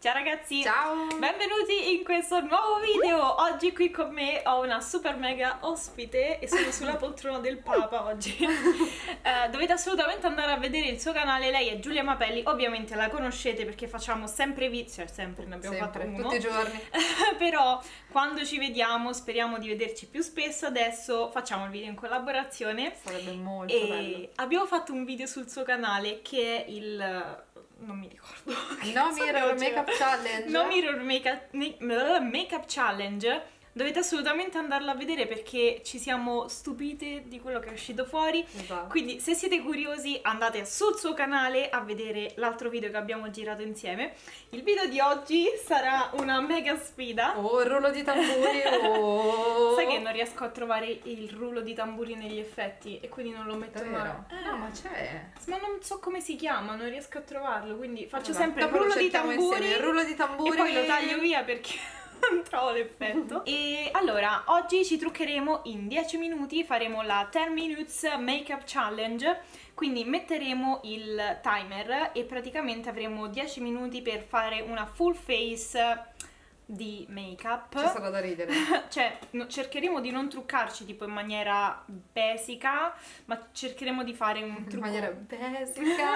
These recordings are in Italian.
Ciao ragazzi! Ciao! Benvenuti in questo nuovo video! Oggi qui con me ho una super mega ospite e sono sulla poltrona del Papa oggi. Dovete assolutamente andare a vedere il suo canale, lei è Giulia Mapelli, ovviamente la conoscete perché facciamo sempre video, cioè sempre, ne abbiamo fatto uno. Tutti i giorni. Però quando ci vediamo speriamo di vederci più spesso, adesso facciamo il video in collaborazione. Sarebbe molto E bello. abbiamo fatto un video sul suo canale che è il... non mi ricordo. No Mirror Makeup Challenge. No Mirror Makeup Challenge. Dovete assolutamente andarlo a vedere perché ci siamo stupite di quello che è uscito fuori. Esatto. Quindi se siete curiosi andate sul suo canale a vedere l'altro video che abbiamo girato insieme. Il video di oggi sarà una mega sfida. Oh, il rullo di tamburi. Oh. Sai che non riesco a trovare il rullo di tamburi negli effetti e quindi non lo metto mai. No, ma c'è. Ma non so come si chiama, non riesco a trovarlo, quindi faccio Allora, sempre il dopo lo rullo di cerchiamo tamburi, insieme, il rullo di tamburi e poi lo taglio via perché non trovo l'effetto. E allora, oggi ci truccheremo in 10 minuti, faremo la 10 Minutes Makeup Challenge, quindi metteremo il timer e praticamente avremo 10 minuti per fare una full face di make-up. Ci sarà da ridere. Cioè, cercheremo di non truccarci tipo in maniera basica, ma cercheremo di fare un trucco In maniera basica.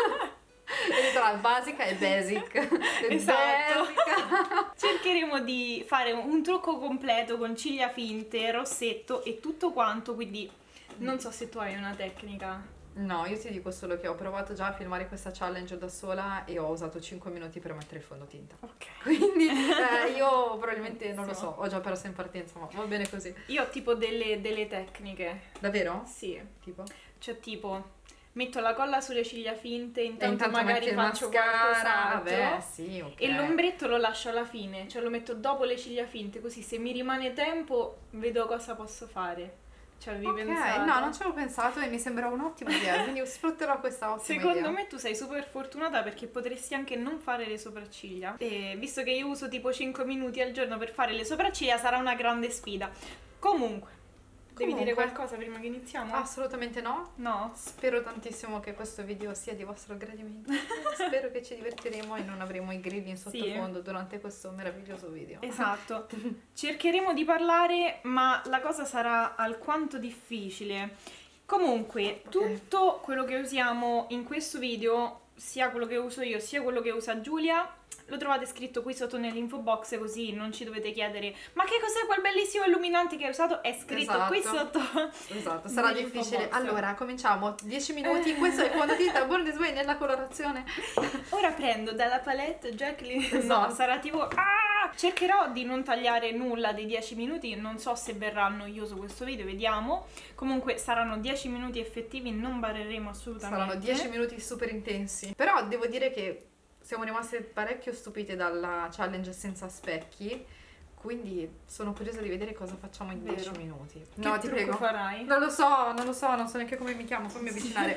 Tra basica e basic. Esatto. Basica. Cercheremo di fare un trucco completo con ciglia finte, rossetto e tutto quanto, quindi non so se tu hai una tecnica. No, io ti dico solo che ho provato già a filmare questa challenge da sola e ho usato 5 minuti per mettere il fondotinta. Ok. Quindi io probabilmente non lo so, ho già perso in partenza, ma va bene così. Io ho tipo delle tecniche. Davvero? Sì. Tipo? Cioè tipo, metto la colla sulle ciglia finte, E intanto magari metti il faccio mascara. qualcos'altro. Vabbè, sì, ok. E l'ombretto lo lascio alla fine, cioè lo metto dopo le ciglia finte, così se mi rimane tempo vedo cosa posso fare. Cioè, avevi pensato? No, non ci avevo pensato e mi sembra un'ottima idea, quindi sfrutterò questa ottima idea. Secondo me tu sei super fortunata perché potresti anche non fare le sopracciglia. E visto che io uso tipo 5 minuti al giorno per fare le sopracciglia, sarà una grande sfida. Comunque, devi dire qualcosa prima che iniziamo? Assolutamente no. No? Spero tantissimo che questo video sia di vostro gradimento. Spero che ci divertiremo e non avremo i grilli in sottofondo durante questo meraviglioso video. Esatto. Cercheremo di parlare, ma la cosa sarà alquanto difficile. Comunque, tutto quello che usiamo in questo video, sia quello che uso io, sia quello che usa Giulia, lo trovate scritto qui sotto nell'info box, così non ci dovete chiedere ma che cos'è quel bellissimo illuminante che hai usato? È scritto qui sotto. Esatto, sarà nell'info difficile. box. Allora, cominciamo. 10 minuti, questo è il fondotinta Born This Way nella colorazione. Ora prendo dalla palette Jacqueline. Esatto. No, sarà tipo cercherò di non tagliare nulla dei 10 minuti, non so se verrà noioso questo video, vediamo. Comunque saranno 10 minuti effettivi, non barreremo assolutamente. Saranno 10 minuti super intensi. Però devo dire che siamo rimaste parecchio stupite dalla challenge senza specchi, quindi sono curiosa di vedere cosa facciamo in 10 minuti. No, ti prego. Farai? Non lo so, non so neanche come mi chiamo, fammi avvicinare.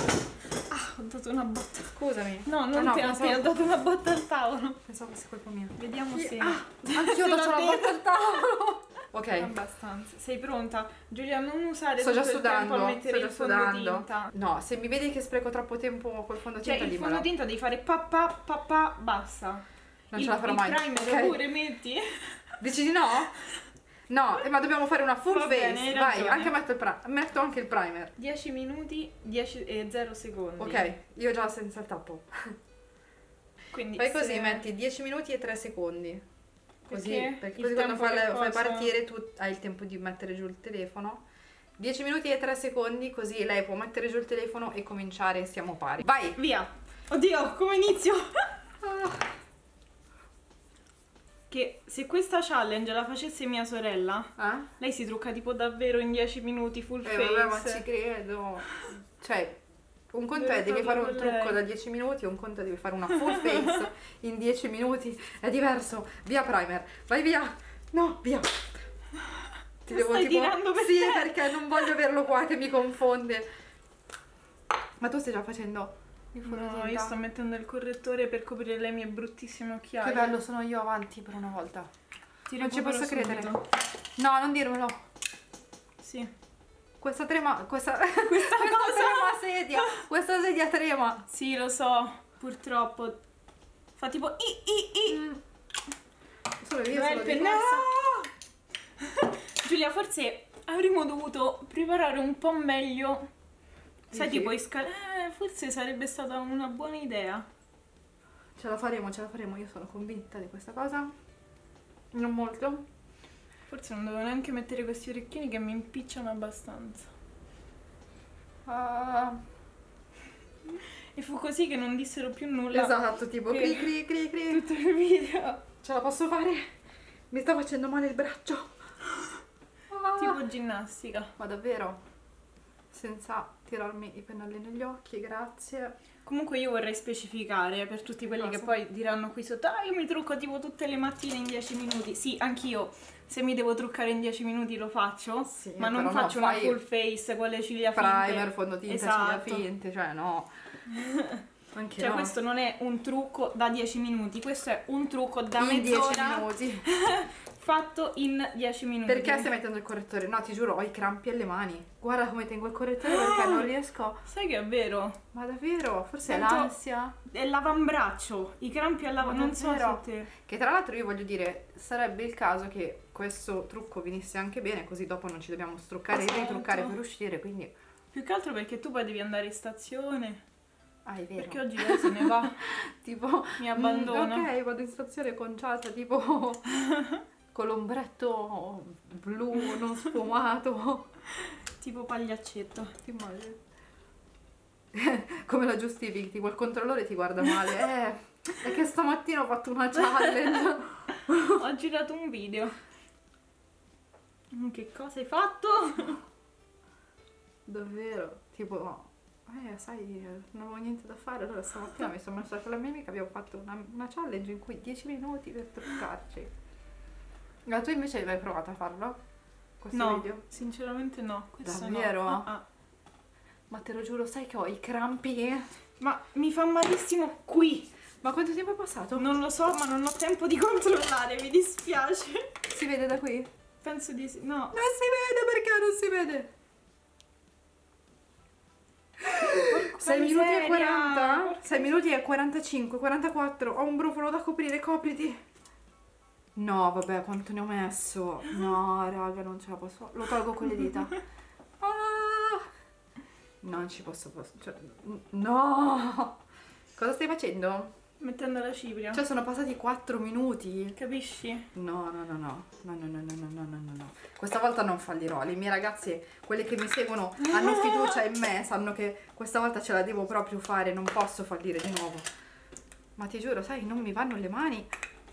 Ho dato una botta. Scusami. No, non ti ho dato una botta al tavolo. Pensavo fosse colpa mia. Vediamo se... Anch'io ho dato una botta al tavolo. Ok. Abbastanza. Sei pronta? Giulia, non usare Sto già tutto il tempo sudando, a mettere il fondotinta. No, se mi vedi che spreco troppo tempo col fondotinta, Cioè, il dimmelo. fondotinta devi fare papà, basta. Non ce la farò mai. Il primer Ok. pure metti. Dici di no? No, ma dobbiamo fare una full Va face. bene, hai Vai, ragione. anche metto anche il primer. 10 minuti, 10 e 0 secondi. Ok, io già senza il tappo. Quindi Fai così, metti 10 minuti e 3 secondi. Così, perché il così quando tempo che fai cosa? partire tu hai il tempo di mettere giù il telefono. 10 minuti e 3 secondi, così lei può mettere giù il telefono e cominciare e siamo pari. Vai! Via! Oddio, come inizio? Che se questa challenge la facesse mia sorella, lei si trucca tipo davvero in 10 minuti full face. Vabbè, ma ci credo. Cioè, un conto è devi fare un trucco da 10 minuti, un conto è devi fare una full face in 10 minuti. È diverso. Via primer. Vai via. No, via. Ti devo stai tirando per Sì, te. perché non voglio averlo qua che mi confonde. Ma tu stai già facendo il No, fondotinta? io sto mettendo il correttore per coprire le mie bruttissime occhiaie. Che bello, sono io avanti per una volta. Non ci posso credere. subito. No, non dirmelo. Sì. Questa trema, questa trema sedia, questa sedia trema. Sì, lo so, purtroppo. Fa tipo solo io Dov'è sono il diversa. pennello? Giulia, forse avremmo dovuto preparare un po' meglio. Sai, Dici? tipo forse sarebbe stata una buona idea. Ce la faremo, io sono convinta di questa cosa. Non molto. Forse non dovevo neanche mettere questi orecchini che mi impicciano abbastanza. Ah, E fu così che non dissero più nulla. esatto, tipo per cri cri cri cri. tutto il video. Ce la posso fare? Mi sta facendo male il braccio. Ah. Tipo ginnastica. Ma davvero? Senza tirarmi i pennelli negli occhi, grazie. Comunque io vorrei specificare per tutti quelli che Cosa? poi diranno qui sotto: ah, io mi trucco tipo tutte le mattine in 10 minuti. Sì, anch'io. Se mi devo truccare in 10 minuti lo faccio, Sì, ma non però no, faccio una fai full face con le ciglia finte. Primer, fondotinta, Esatto. ciglia finte, cioè no. Anche Cioè no. questo non è un trucco da 10 minuti, questo è un trucco da in 10 mezz'ora minuti. fatto in 10 minuti. Perché stai mettendo il correttore? No, ti giuro, ho i crampi alle mani. Guarda come tengo il correttore perché non riesco. Sai che è vero? Ma davvero? Forse è Sento- l'ansia. È l'avambraccio, i crampi all'avambraccio, non so davvero? se te. Che tra l'altro io voglio dire, sarebbe il caso che questo trucco venisse anche bene, così dopo non ci dobbiamo struccare e Esatto. ritruccare per uscire, quindi... Più che altro perché tu poi devi andare in stazione. Ah, è vero. Perché oggi lei se ne va, Tipo... mi abbandona. Ok, vado in stazione conciata, tipo... con l'ombretto blu non sfumato. Tipo pagliaccetto. Ti immagini? Come la giustifichi? Tipo il controllore ti guarda male. È che stamattina ho fatto una challenge. Ho girato un video. Che cosa hai fatto? Davvero? Tipo, sai, non avevo niente da fare. Allora stamattina mi sono messa con la mia amica, abbiamo fatto una challenge in cui 10 minuti per truccarci. Ma tu invece hai mai provato a farlo? Questo No, video? sinceramente no. Questo Davvero? no. Ah. Ma te lo giuro, sai che ho i crampi? Ma mi fa malissimo qui. Ma quanto tempo è passato? Non lo so, ma non ho tempo di controllare, mi dispiace. Si vede da qui? Penso di sì. No. Non si vede, perché non si vede? 6 minuti e miseria, 40? porca 6 minuti e 45, 44. Ho un brufolo da coprire, copriti. No, vabbè, quanto ne ho messo? No, raga, non ce la posso. Lo tolgo con le dita. Ah, non ci posso. Cioè, no! Cosa stai facendo? Mettendo la cipria. Cioè, sono passati 4 minuti. Capisci? No. Questa volta non fallirò. Le mie ragazze, quelle che mi seguono, hanno fiducia in me, sanno che questa volta ce la devo proprio fare, non posso fallire di nuovo. Ma ti giuro, sai, non mi vanno le mani.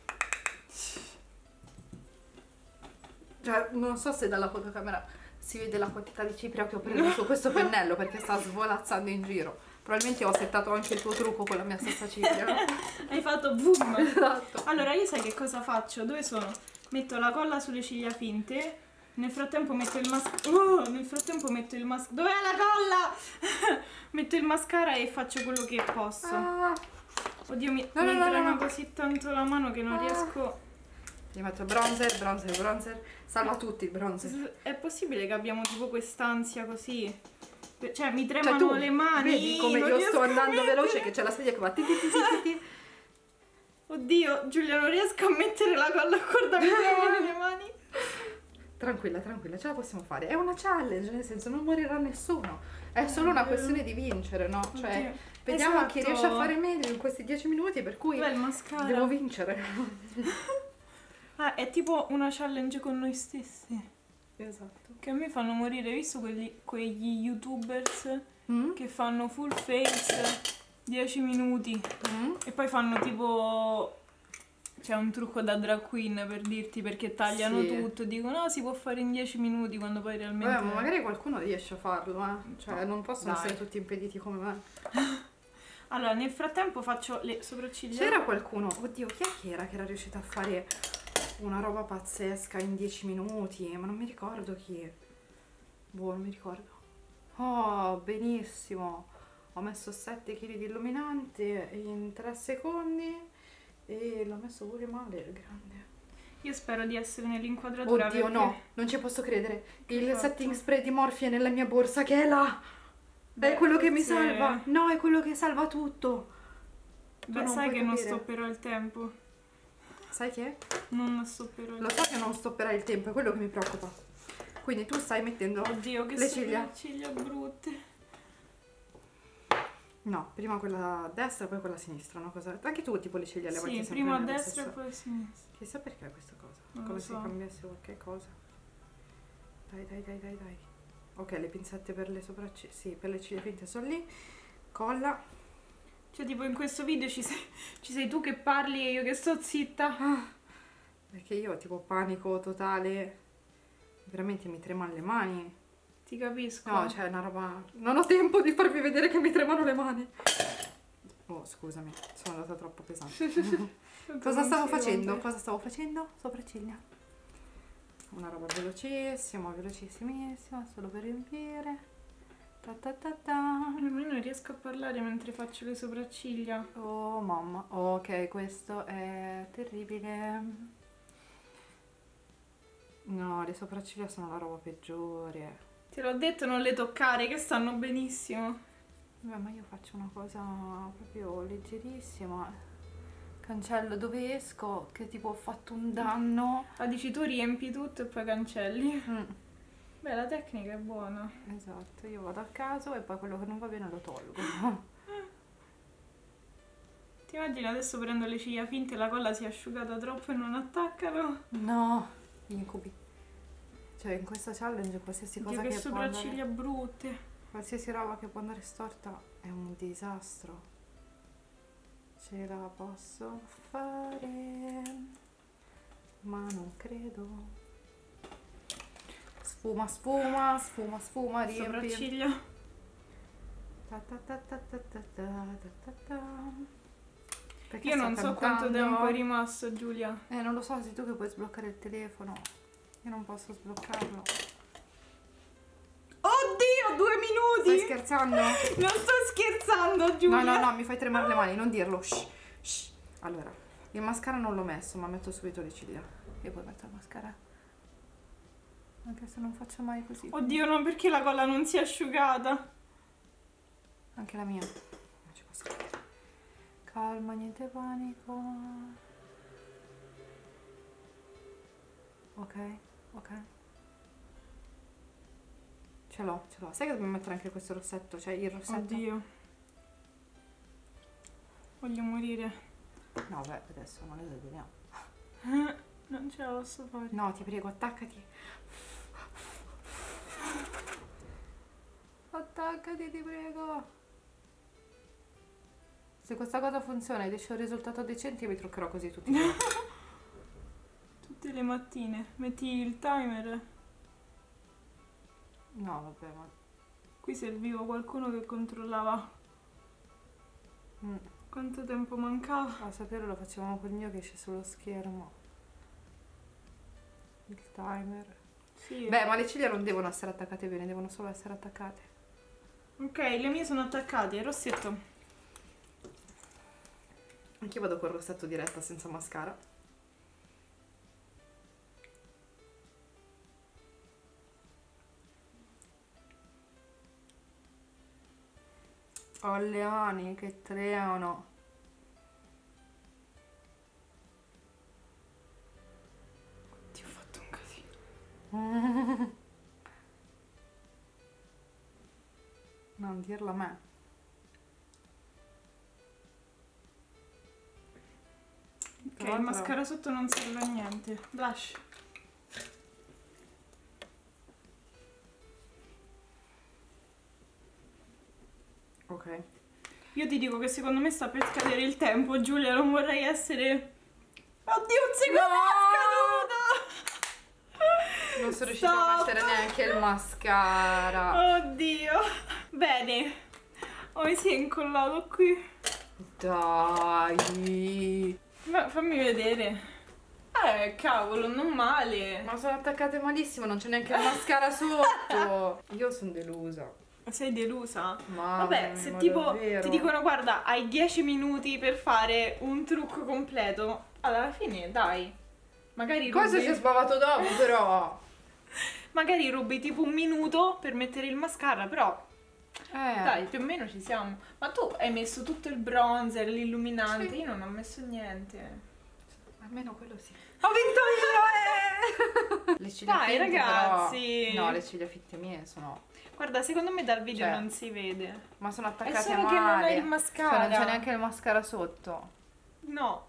Cioè, non so se dalla fotocamera si vede la quantità di cipria che ho preso su questo pennello perché sta svolazzando in giro. Probabilmente ho settato anche il tuo trucco con la mia stessa cipria. Hai fatto boom. Esatto. Allora, io sai che cosa faccio? Dove sono? Metto la colla sulle ciglia finte. Nel frattempo metto il mascara. Dov'è la colla? Metto il mascara e faccio quello che posso. Ah, Oddio, mi No. trema così tanto la mano che non riesco. Gli metto bronzer. Salva tutti il bronzer. È possibile che abbiamo tipo quest'ansia così? Cioè, mi Cioè tremano tu le mani. vedi come non io riesco sto a andando mettere. veloce che c'è la sedia che va ti. Oddio, Giulia, non riesco a mettere la colla a corda, mi tremano le mani. Tranquilla, ce la possiamo fare. È una challenge, nel senso non morirà nessuno. È solo una questione di vincere, no? Cioè, Oddio. vediamo Esatto. chi riesce a fare meglio in questi 10 minuti, per cui Dov'è il mascara? devo vincere. Ah, è tipo una challenge con noi stessi. Esatto. Che a me fanno morire, hai visto quegli youtubers Mm? che fanno full face 10 minuti e poi fanno tipo... C'è un trucco da drag queen per dirti perché tagliano Sì. tutto, dicono no, si può fare in 10 minuti quando poi realmente... Vabbè, ma magari qualcuno riesce a farlo, eh. Cioè, non possono Dai. essere tutti impediti come me. Allora, nel frattempo faccio le sopracciglia. C'era qualcuno, oddio, chi è che era riuscita a fare una roba pazzesca in 10 minuti? Ma non mi ricordo chi. Boh, non mi ricordo. Oh, benissimo. Ho messo 7 kg di illuminante in 3 secondi e l'ho messo pure male, il grande. Io spero di essere nell'inquadratura. Oddio, perché... no, non ci posso credere. Il fatto? setting spray di Morphe è nella mia borsa, che è là. Beh, È quello che mi forse- salva. No, è quello che salva tutto. Tu Beh, non sai puoi che non capire. stopperò il tempo. sai che? Non stopperò. Lo so che non stopperai il tempo, è quello che mi preoccupa. Quindi tu stai mettendo Oddio, che le ciglia. ciglia brutte. No, prima quella a destra, poi quella a sinistra, una cosa. Anche tu tipo le ciglia le avanti Sì, sempre prima a nella destra e stessa. poi a sinistra. Chissà perché questa cosa. Non Come lo se so. cambiasse qualche cosa. Dai. Ok, le pinzette per le sopracciglia. Sì, per le ciglia finte sono lì. Colla. Cioè, tipo in questo video ci sei tu che parli e io che sto zitta. Perché io ho tipo panico totale. Veramente mi tremano le mani. Ti capisco. No, cioè è una roba. Non ho tempo di farvi vedere che mi tremano le mani. Oh, scusami, sono andata troppo pesante. Cosa stavo facendo? Cosa stavo facendo? Sopracciglia. Una roba velocissimissima, solo per riempire. Io non riesco a parlare mentre faccio le sopracciglia. Oh mamma, ok, questo è terribile. No, le sopracciglia sono la roba peggiore. Te l'ho detto, non le toccare, che stanno benissimo. Beh, ma io faccio una cosa proprio leggerissima. Cancello dove esco, che tipo ho fatto un danno. Ah, dici tu riempi tutto e poi cancelli. Beh, la tecnica è buona. Esatto, io vado a caso e poi quello che non va bene lo tolgo. Ti immagini adesso prendo le ciglia finte e la colla si è asciugata troppo e non attaccano? No, incubi. Cioè in questa challenge qualsiasi cosa Dio, che che può andare, sopracciglia brutte. qualsiasi roba che può andare storta è un disastro. Ce la posso fare, ma non credo. Sfuma, riempi. Sopracciglia. Perché Io sto non so quanto cantando? tempo è rimasto, Giulia. Non lo so, sei tu che puoi sbloccare il telefono. Io non posso sbloccarlo. Oddio, 2 minuti! Stai scherzando? Non sto scherzando, Giulia. No, mi fai tremare le mani, non dirlo. Shh. Allora, il mascara non l'ho messo, ma metto subito le ciglia. E poi metto il mascara. Anche se non faccio mai così. Oddio, no, perché la colla non si è asciugata? Anche la mia. Non ci posso credere. Calma, niente panico. Ok. Ce l'ho. Sai che dobbiamo mettere anche questo rossetto? Cioè il rossetto. Oddio. Voglio morire. No, beh, adesso non esageriamo. Non ce la posso fare. No, ti prego, attaccati. Attaccati, ti prego. Se questa cosa funziona ed esce un risultato decente, io mi truccherò così tutti i giorni. Tutte le mattine. Metti il timer. No, vabbè, ma... Qui serviva qualcuno che controllava quanto tempo mancava. A sapere lo facevamo col mio che esce sullo schermo. Il timer. Sì. Beh, ma le ciglia non devono essere attaccate bene, devono solo essere attaccate. Ok, le mie sono attaccate. Rossetto. Anch'io vado col rossetto diretta senza mascara. Ho le mani che tremano. Ti ho fatto un casino. Non dirlo a me. Ok, il mascara sotto non serve a niente. Blush. Ok. Io ti dico che secondo me sta per scadere il tempo, Giulia, non vorrei essere... Oddio, un secondo è scaduto! Non sono riuscita a mettere neanche il mascara. Oddio. Bene. Oh, mi si è incollato qui. Dai. Ma fammi vedere. Cavolo, non male. Ma sono attaccate malissimo, non c'è neanche il mascara sotto. Io sono delusa. Sei delusa? Mamma Vabbè, mia, se ma tipo davvero? ti dicono guarda, hai 10 minuti per fare un trucco completo, alla fine dai. Magari Questo si è rubi, sbavato dopo, però. magari rubi tipo un minuto per mettere il mascara, però dai, più o meno ci siamo. Ma tu hai messo tutto il bronzer, l'illuminante, Sì. io non ho messo niente. Ma almeno quello sì. Ho vinto io! Le ciglia Dai, finte, ragazzi! Però... No, le ciglia fitte mie sono... Guarda, secondo me dal video Cioè, non si vede. Ma sono attaccate È solo male. che non hai il Cioè, mascara. non c'è neanche il mascara sotto. No.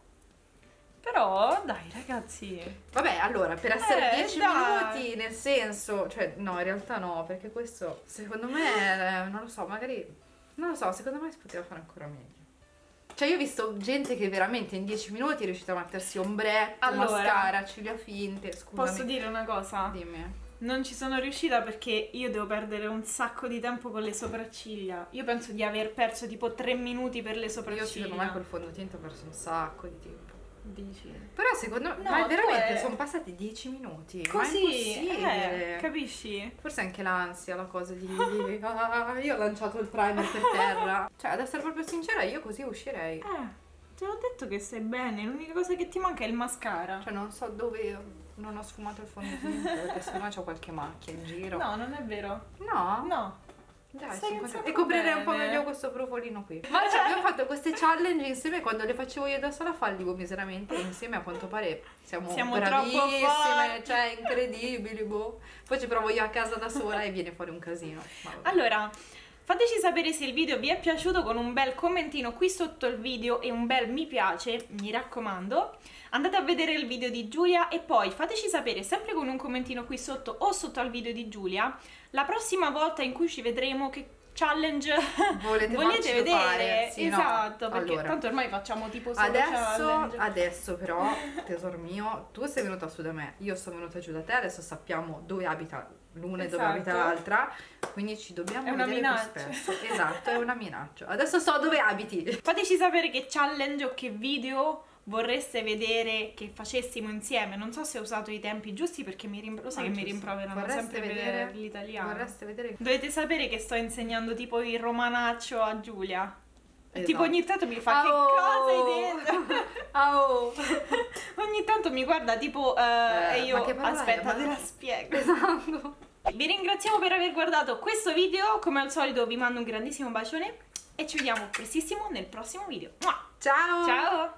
Però, dai, ragazzi. Vabbè, allora, per essere 10 dai. minuti, nel senso... Cioè, no, in realtà no, perché questo, secondo me, non lo so, magari... Non lo so, secondo me si poteva fare ancora meglio. Cioè, io ho visto gente che veramente in 10 minuti è riuscita a mettersi ombretto, Allora, mascara, ciglia finte, scusami. Posso dire una cosa? Dimmi. Non ci sono riuscita perché io devo perdere un sacco di tempo con le sopracciglia. Io penso di aver perso tipo 3 minuti per le Io sopracciglia. secondo me col fondotinta ho perso un sacco di tempo. Dici? Però secondo me, No, ma tu veramente è- sono passati 10 minuti. Così, ma è impossibile. capisci? Forse anche l'ansia, la cosa di io ho lanciato il primer per terra. Cioè, ad essere proprio sincera, io così uscirei. Te l'ho detto che stai bene, l'unica cosa che ti manca è il mascara. Cioè, non so dove non ho sfumato il fondotinta, perché secondo me c'ho qualche macchia in giro. No, non è vero. No? No. Dai, Stai sono pensando contenta. E coprire un po' bene. meglio questo brufolino qui. Ma cioè, abbiamo fatto queste challenge insieme, quando le facevo io da sola fallivo miseramente, e insieme a quanto pare siamo Siamo bravissime, troppo forti. cioè incredibili, boh. Poi ci provo io a casa da sola e viene fuori un casino. Ma vabbè. Allora, fateci sapere se il video vi è piaciuto con un bel commentino qui sotto il video e un bel mi piace, mi raccomando. Andate a vedere il video di Giulia e poi fateci sapere sempre con un commentino qui sotto o sotto al video di Giulia la prossima volta in cui ci vedremo che challenge Volete volete farcelo vedere. fare? Sì, no. Esatto, perché Allora. tanto ormai facciamo tipo solo challenge. Adesso però, tesoro mio, tu sei venuta su da me, io sono venuta giù da te, adesso sappiamo dove abita l'una e dove Esatto. abita l'altra, quindi ci dobbiamo È una vedere minaccia. più spesso. Esatto, è una minaccia. Adesso so dove abiti. Fateci sapere che challenge o che video vorreste vedere che facessimo insieme. Non so se ho usato i tempi giusti perché lo sai che mi rimproverano Vorreste sempre vedere l'italiano. Vorreste vedere? Dovete sapere che sto insegnando tipo il romanaccio a Giulia. E Esatto. tipo ogni tanto mi fa che cosa hai detto? Oh. Ogni tanto mi guarda tipo e io ma che parola è? aspetta Ma- te la spiego. Esatto. Vi ringraziamo per aver guardato questo video. Come al solito vi mando un grandissimo bacione e ci vediamo prestissimo nel prossimo video. Mua! Ciao. Ciao!